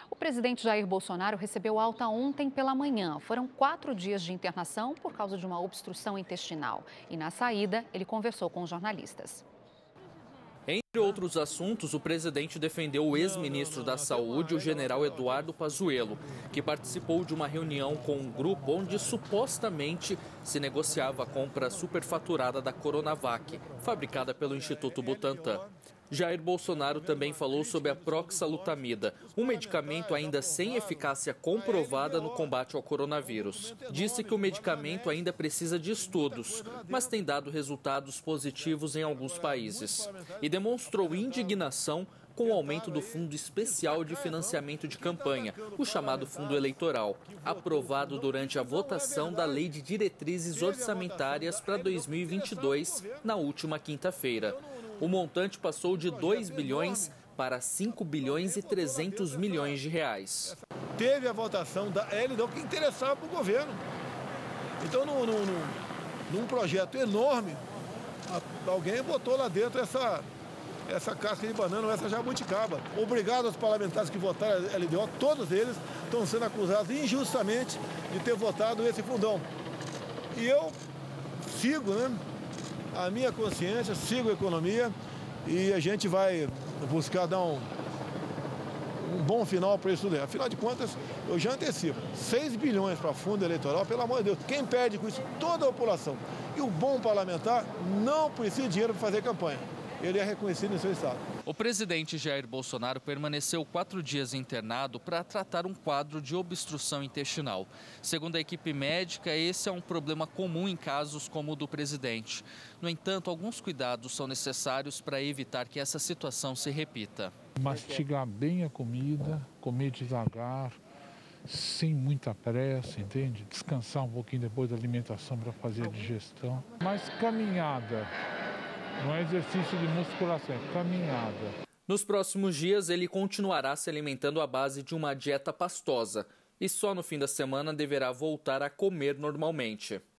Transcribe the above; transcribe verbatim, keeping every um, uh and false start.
O presidente Jair Bolsonaro recebeu alta ontem pela manhã. Foram quatro dias de internação por causa de uma obstrução intestinal. E na saída, ele conversou com os jornalistas. Entre outros assuntos, o presidente defendeu o ex-ministro da Saúde, o general Eduardo Pazuello, que participou de uma reunião com um grupo onde supostamente se negociava a compra superfaturada da Coronavac, fabricada pelo Instituto Butantan. Jair Bolsonaro também falou sobre a proxalutamida, um medicamento ainda sem eficácia comprovada no combate ao coronavírus. Disse que o medicamento ainda precisa de estudos, mas tem dado resultados positivos em alguns países. E demonstrou indignação com o aumento do Fundo Especial de Financiamento de Campanha, o chamado Fundo Eleitoral, aprovado durante a votação da Lei de Diretrizes Orçamentárias para dois mil e vinte e dois, na última quinta-feira. O montante passou de dois bilhões para cinco bilhões e trezentos milhões de reais. Teve a votação da L D O que interessava para o governo. Então, num, num, num projeto enorme, alguém botou lá dentro essa, essa casca de banana ou essa jabuticaba. Obrigado aos parlamentares que votaram a L D O, todos eles estão sendo acusados injustamente de ter votado esse fundão. E eu sigo, né? A minha consciência, sigo a economia e a gente vai buscar dar um, um bom final para isso daí. Afinal de contas, eu já antecipo, seis bilhões para fundo eleitoral, pelo amor de Deus, quem perde com isso? Toda a população. E o bom parlamentar não precisa de dinheiro para fazer campanha. Ele é reconhecido em seu estado. O presidente Jair Bolsonaro permaneceu quatro dias internado para tratar um quadro de obstrução intestinal. Segundo a equipe médica, esse é um problema comum em casos como o do presidente. No entanto, alguns cuidados são necessários para evitar que essa situação se repita. Mastigar bem a comida, comer devagar, sem muita pressa, entende? Descansar um pouquinho depois da alimentação para fazer a digestão. Mas caminhada. Não é exercício de musculação, é caminhada. Nos próximos dias, ele continuará se alimentando à base de uma dieta pastosa e só no fim da semana deverá voltar a comer normalmente.